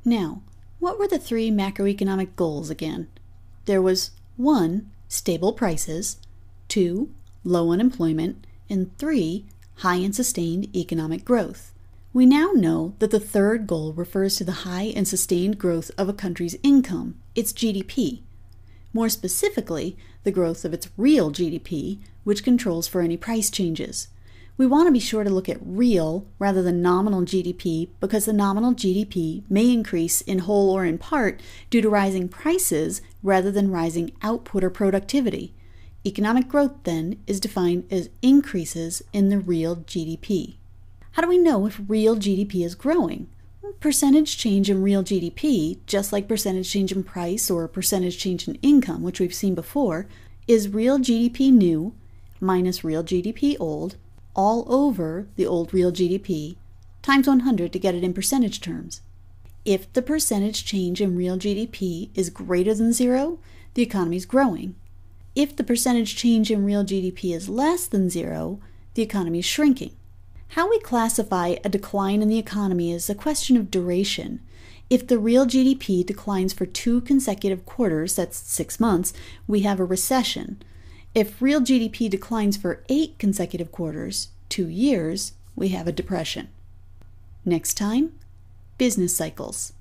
Now, what were the three macroeconomic goals again? There was 1. Stable prices, 2. Low unemployment, and 3. High and sustained economic growth. We now know that the third goal refers to the high and sustained growth of a country's income, its GDP. More specifically, the growth of its real GDP, which controls for any price changes. We want to be sure to look at real rather than nominal GDP because the nominal GDP may increase in whole or in part due to rising prices rather than rising output or productivity. Economic growth, then, is defined as increases in the real GDP. How do we know if real GDP is growing? Percentage change in real GDP, just like percentage change in price or percentage change in income, which we've seen before, is real GDP new minus real GDP old, all over the old real GDP, times 100 to get it in percentage terms. If the percentage change in real GDP is greater than 0, the economy is growing. If the percentage change in real GDP is less than 0, the economy is shrinking. How we classify a decline in the economy is a question of duration. If the real GDP declines for 2 consecutive quarters, that's 6 months, we have a recession. If real GDP declines for 8 consecutive quarters, 2 years, we have a depression. Next time, business cycles.